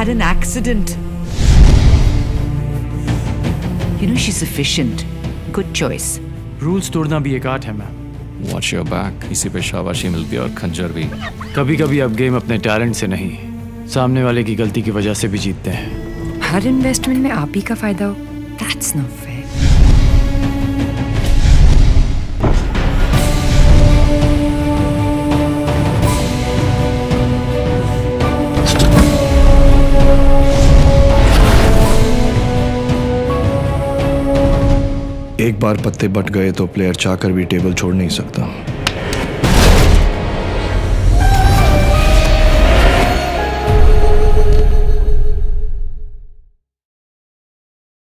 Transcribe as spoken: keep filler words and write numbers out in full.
had an accident. You know, she's efficient. Good choice. Rules तोड़ना भी एक art है मैम. Watch your back. इसी पे शाबाशी मिलती है और खंजर भी. कभी-कभी अब गेम अपने टैलेंट से नहीं, सामने वाले की गलती की वजह से भी जीतते हैं. हर इन्वेस्टमेंट में आप ही का फायदा हो. That's not fair. एक बार पत्ते बट गए तो प्लेयर चाहकर भी टेबल छोड़ नहीं सकता.